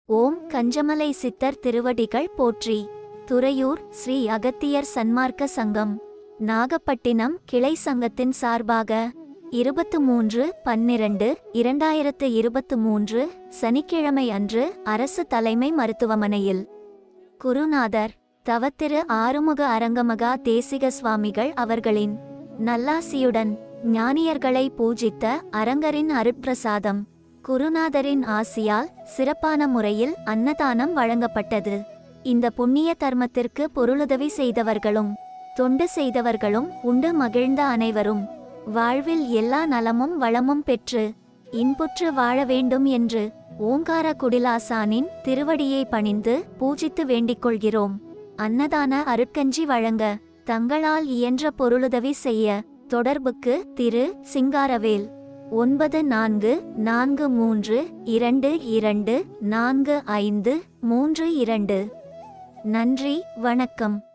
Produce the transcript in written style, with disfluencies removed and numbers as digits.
ஓம் கஞ்சமலை சித்தர் திருவடிகள் போற்றி. துறையூர் ஸ்ரீ அகத்தியர் சன்மார்க்க சங்கம் நாகப்பட்டினம் கிளை சங்கத்தின் சார்பாக 23/12/2023 சனிக்கிழமை அன்று அரசு தலைமை மருத்துவமனையில் குருநாதர் தவத்திரு ஆறுமுக அரங்கமகா தேசிக சுவாமிகள் அவர்களின் நல்லாசியுடன் ஞானியர்களை பூஜித்த அரங்கரின் அருட்பிரசாதம் குருநாதரின் ஆசியால் சிறப்பான முறையில் அன்னதானம் வழங்கப்பட்டது. இந்த புண்ணிய தர்மத்திற்கு பொருளுதவி செய்தவர்களும் தொண்டு செய்தவர்களும் உண்டு மகிழ்ந்த அனைவரும் வாழ்வில் எல்லா நலமும் வளமும் பெற்று இன்புற்று வாழ வேண்டும் என்று ஓங்கார குடிலாசானின் திருவடியை பணிந்து பூஜித்து வேண்டிக் கொள்கிறோம். அன்னதான அருட்கஞ்சி வழங்க தங்களால் இயன்ற பொருளுதவி செய்ய தொடர்புக்கு திரு சிங்காரவேல் 9443224532. நன்றி, வணக்கம்.